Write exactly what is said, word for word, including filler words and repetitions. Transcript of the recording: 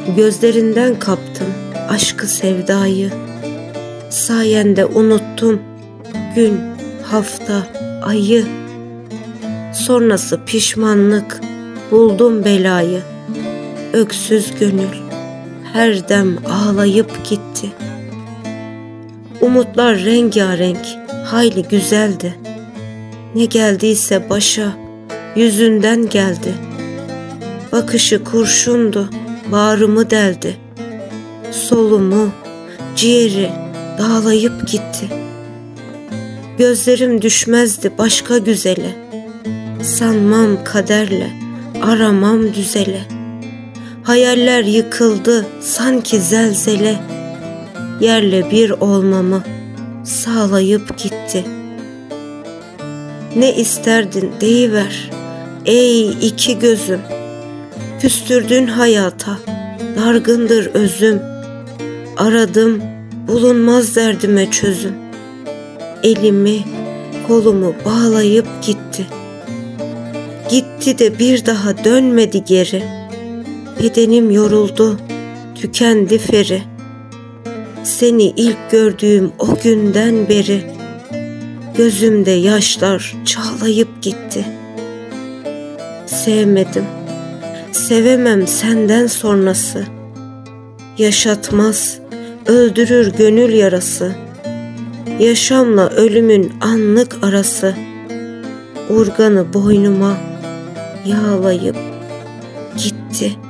Gözlerinden kaptım aşkı sevdayı, sayende unuttum gün, hafta, ayı. Sonrası pişmanlık, buldum belayı. Öksüz gönül her dem ağlayıp gitti. Umutlar rengarenk, hayli güzeldi. Ne geldiyse başa, yüzünden geldi. Bakışı kurşundu, bağrımı deldi. Solumu, ciğeri dağlayıp gitti. Gözlerim düşmezdi başka güzele. Sanmam kaderle, aramam düzele. Hayaller yıkıldı sanki zelzele. Yerle bir olmamı sağlayıp gitti. Ne isterdin deyiver ey iki gözüm. Küstürdün hayata, dargındır özüm. Aradım bulunmaz derdime çözüm. Elimi kolumu bağlayıp gitti. Gitti de bir daha dönmedi geri. Bedenim yoruldu, tükendi feri. Seni ilk gördüğüm o günden beri gözümde yaşlar çağlayıp gitti. Sevmedim, sevemem senden sonrası. Yaşatmaz, öldürür gönül yarası. Yaşamla ölümün anlık arası. Urganı boynuma yağlayıp gitti.